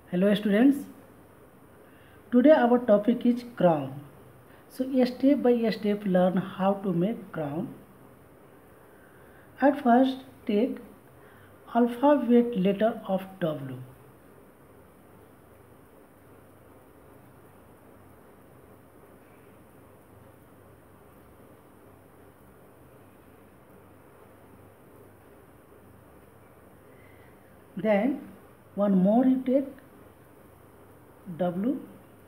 Hello students, today our topic is crown. So step by step learn how to make crown. At first take alphabet letter of W. Then one more you take W.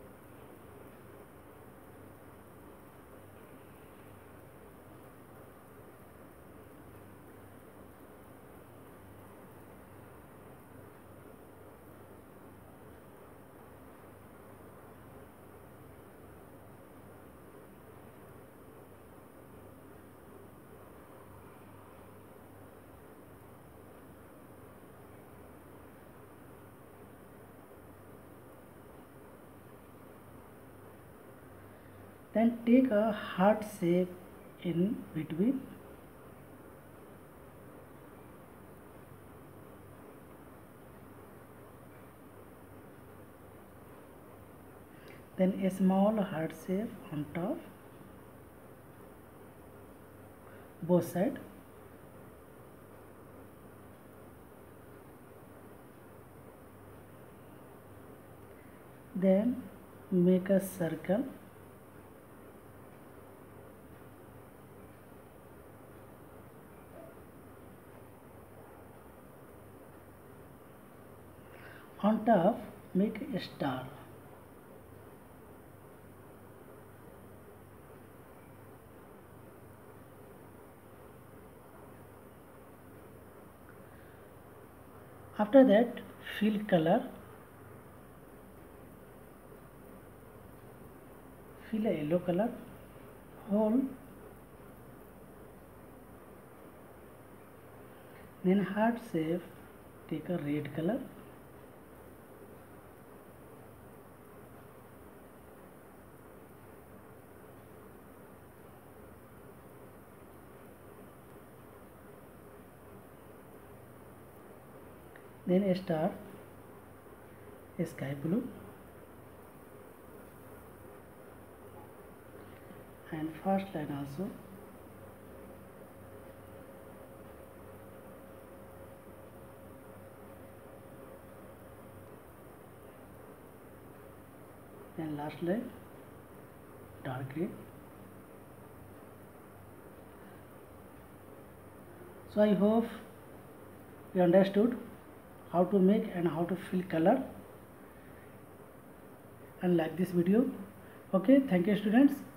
Then take a heart shape in between. Then a small heart shape on top, both sides. Then make a circle. On top make a star. After that fill color. Fill a yellow color hole. Then heart shape take a red color. Then a star, a sky blue, and first line also. Then last line dark green. So I hope you understood how to make and how to fill color and like this video. Okay, thank you students.